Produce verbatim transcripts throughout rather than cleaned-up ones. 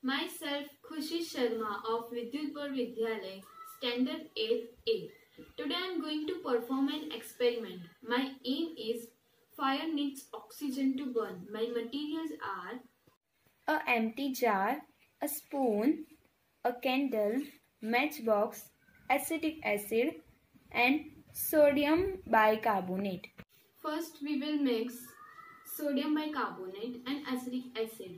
Myself Khushi Sharma of Vidyutpur Vidyalaya, Standard eight A. Today I am going to perform an experiment. My aim is fire needs oxygen to burn. My materials are a empty jar, a spoon, a candle, matchbox, acetic acid and sodium bicarbonate. First we will mix sodium bicarbonate and acetic acid.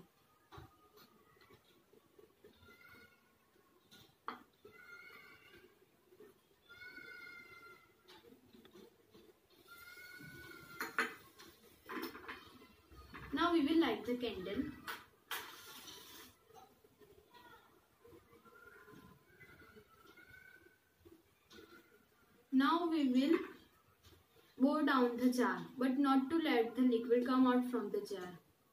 Now we will light the candle. Now we will pour down the jar, but not to let the liquid come out from the jar.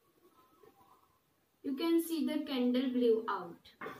You can see the candle blew out.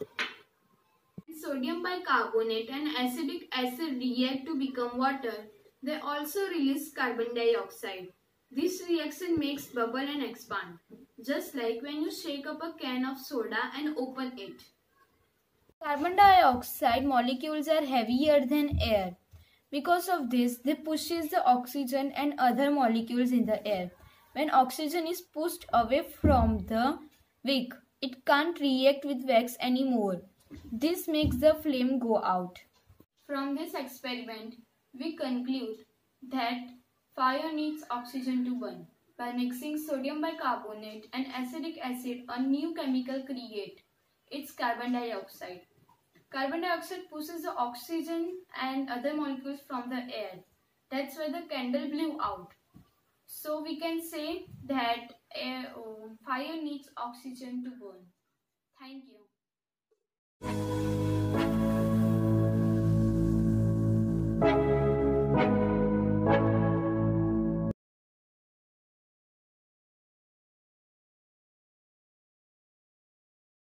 Sodium bicarbonate and acetic acid react to become water. They also release carbon dioxide. This reaction makes bubble and expand, just like when you shake up a can of soda and open it. Carbon dioxide molecules are heavier than air. Because of this, they pushes the oxygen and other molecules in the air. When oxygen is pushed away from the wick, it can't react with wax anymore. This makes the flame go out. From this experiment, we conclude that fire needs oxygen to burn. By mixing sodium bicarbonate and acetic acid, a new chemical creates. It's carbon dioxide. Carbon dioxide pushes the oxygen and other molecules from the air. That's why the candle blew out. So we can say that air, oh, fire needs oxygen to burn. Thank you.